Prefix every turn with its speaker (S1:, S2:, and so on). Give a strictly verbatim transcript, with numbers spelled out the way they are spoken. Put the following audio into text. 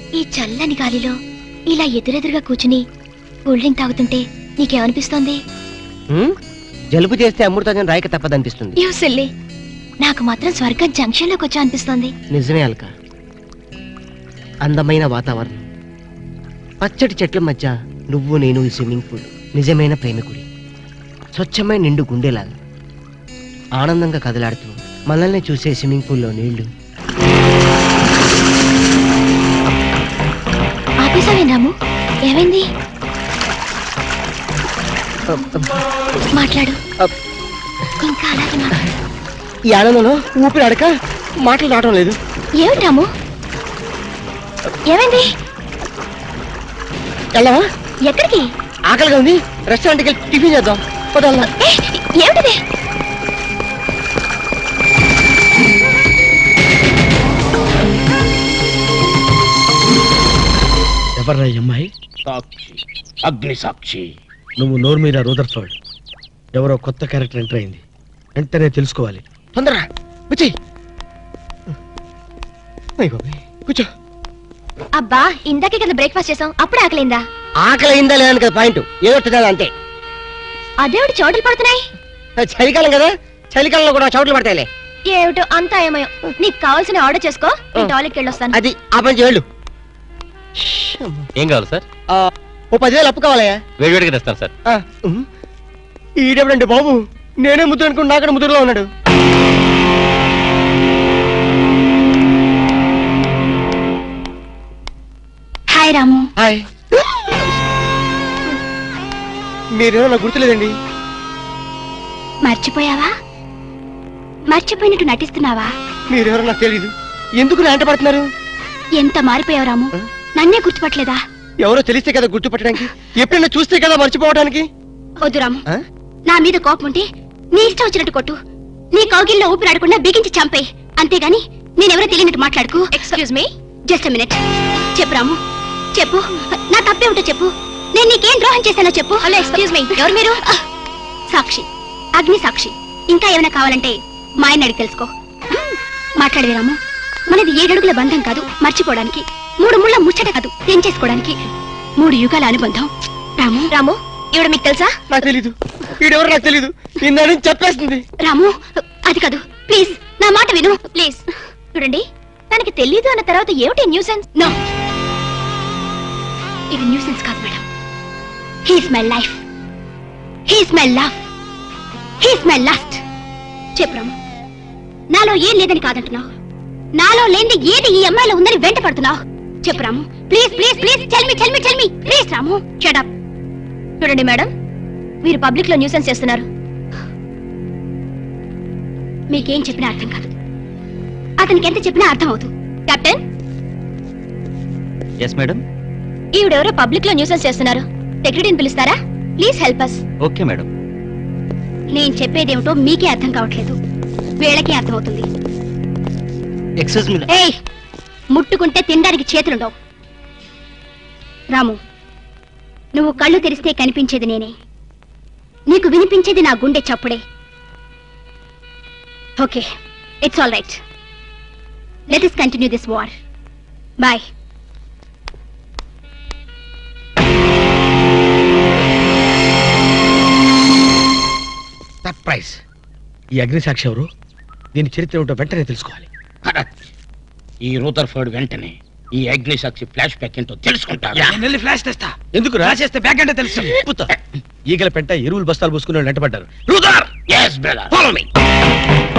S1: ఈ చల్లని గాలిలో ఇలా ఎదురెదురుగా కూర్చుని కూల్ డ్రింక్ తాగుతుంటే నీకేమనిపిస్తోంది?
S2: జలుబు చేస్తే అమృతాజన్ రాయక తప్పదనిపిస్తుంది.
S1: యూ సిల్లీ, నాకు మాత్రం స్వర్గం జంక్షన్ లోకి వచ్చా అనిపిస్తోంది.
S2: నిజమే అల్క. అందమైన వాతావరణం, పచ్చటి చెట్ల మధ్య నువ్వు నేను ఈ స్విమ్మింగ్ పూల్, నిజమైన ప్రేమికుడి. స్వచ్ఛమైన నిండు గుండెలాగా ఆనందంగా కదలాడుతూ మనల్ని చూసే స్విమ్మింగ్ పూల్లో నీళ్లు.
S1: ఆపేసావేం రాము? ఏమైంది? మాట్లాడు. ఇంకా అలాగే మాట్లాడు.
S2: ఈ ఆనందంలో ఊపిరి ఆడక మాటలు రావడం లేదు.
S1: ఏమిటి రాము, ఏమైంది?
S2: వెళ్ళవా?
S1: ఎక్కడికి?
S2: ఆకలిగా ఉంది, రెస్టారెంట్కి వెళ్ళి టిఫిన్ చేద్దాం.
S1: ఏమిటిది?
S3: ఎవర్రా అమ్మాయి?
S4: సాక్షి, అగ్ని సాక్షి.
S3: నువ్వు నోరు మీద రూదర్ఫర్డ్. ఎవరో కొత్త క్యారెక్టర్ ఎంటర్ అయింది, వెంటనే తెలుసుకోవాలి.
S2: తొందరగా వచ్చి కూర్చో.
S1: అబ్బా, ఇందాకే కదా బ్రేక్ఫాస్ట్ చేసాం, అప్పుడు ఆకలిందా?
S2: ఆకలి అయిందా లేదని కదా పాయింట్, ఏదో తినాలి అంతే.
S1: అదేమిటి చోటులు పడుతున్నాయి?
S2: చలికాలం కదా, చలికాలంలో కూడా చోట్లు పడతాయిలే.
S1: ఏమిటో అంతా ఏమయో. నీకు కావాల్సిన ఆర్డర్ చేసుకో, నేను టాయిలెట్కి వెళ్ళొస్తాను.
S2: అది ఆ పని వెళ్ళు.
S5: ఏం కావాలి సార్?
S2: ఓ పదివేలు అప్పు కావాలయ్యా.
S5: వేడివేడిగా తెస్తాను సార్.
S2: ఈడెవడండి బాబు, నేనే ముద్దు అనుకుని నాకడ ముద్దులో ఉన్నాడు.
S1: హాయ్ రాము.
S2: హాయ్. మీరేమో నాకు గుర్తులేదండి.
S1: మర్చిపోయావా? మర్చిపోయినట్టు నటిస్తున్నావా?
S2: మీరెవరో నాకు తెలీదు, ఎందుకు నా వెంట పడుతున్నారు?
S1: ఎంత మారిపోయావు రాము, నన్నే గుర్తుపట్టలేదా?
S2: ఎవరో తెలిస్తే కదా గుర్తుపట్టడానికి, ఎప్పుడైనా చూస్తే కదా మర్చిపోవడానికి.
S1: వద్దు రాము, నా మీద కోపం ఉంటే నీ ఇష్టం వచ్చినట్టు కొట్టు, నీ కౌగిల్లో ఊపిరాడకుండా బిగించి చంపే, అంతేగాని నేనెవరో తెలియనట్టు మాట్లాడుకు. Excuse me, just minute. చెప్పు రాము, చెప్పు, నా తప్పే ఉంటే చెప్పు, నేను నీకేం ద్రోహం చేశానో చెప్పు. హలో, ఎక్స్క్యూజ్ మీ, ఎవరు మీరు? సాక్షి, అగ్ని సాక్షి. ఇంకా ఏమైనా కావాలంటే మా ఆయన అడిగి తెలుసుకో. మాట్లాడేది రాము, మనది ఏడడుగుల బంధం కాదు మర్చిపోవడానికి, మూడు ముళ్ళ ముచ్చట కాదు తెంచేసుకోవడానికి, మూడు యుగాల అనుబంధం. రాము రాము ఈవిడ మీకు తెలుసా?
S2: నాకు తెలీదు. ఈడెవరు నాకు తెలీదు, ఇందని చెప్పేస్తుంది.
S1: రాము అది కాదు, ప్లీజ్ నా మాట విను ప్లీజ్. చూడండి, తనకి తెలీదు అన్న తర్వాత ఏమిటి న్యూసెన్స్? నో, ఇది న్యూసెన్స్ కాదు madam. He's my life, he's my love, he's my last. చెప్పు రాము, నాలో ఏం లేదని కాదంటున్నావు, నాలో లేని ఏది ఈ అమ్మాయిలో ఉందని వెంట పడుతున్నావు. చెప్పు Ramu, please please please tell me tell me tell me please. Ramu shut up. చూడండి మేడం, మీరు పబ్లిక్ లో న్యూసెన్స్ చేస్తున్నారు. మీకేం చెప్పినా అర్థం కాదు, అతనికి ఎంత చెప్పినా అర్థం అవుతుంది. కెప్టెన్.
S5: Yes madam.
S1: ఈవిడెవరో పబ్లిక్ లో న్యూసెన్స్ చేస్తున్నారు, సెక్రటరీని పిలుస్తారా? Please help us.
S5: Okay madam.
S1: నేను చెప్పేదేమిటో మీకే అర్థం కావట్లేదు, వీళ్ళకే అర్థమవుతుంది.
S2: Excuse me.
S1: ఏయ్, ముట్టుకుంటే తినడానికి చేతులుండవు. రాము, నువ్వు కళ్ళు తెరిస్తే కనిపించేది నేనే, నీకు వినిపించేది నా గుండె చప్పుడే. Okay, it's all right. Let us continue this war. Bye.
S3: Surprise. ఈ అగ్ని సాక్షి ఎవరు, దీని చరిత్ర ఏమిటో వెంటనే తెలుసుకోవాలి.
S4: ఈ రూదర్ఫర్డ్ వెంటనే ఈ అగ్ని సాక్షి ఫ్లాష్ బ్యాక్ ఏంటో తెలుసుకుంటాడు.
S3: నేను ఫ్లాష్ తెస్తా. ఎందుకు రా చేస్తే బ్యాక్ అంటే తెలుసు. ఈగల పెంట ఎరువులు బస్తాలు పూసుకుని వెంటబడ్డారు. రూదర్.
S4: yes brother, follow me.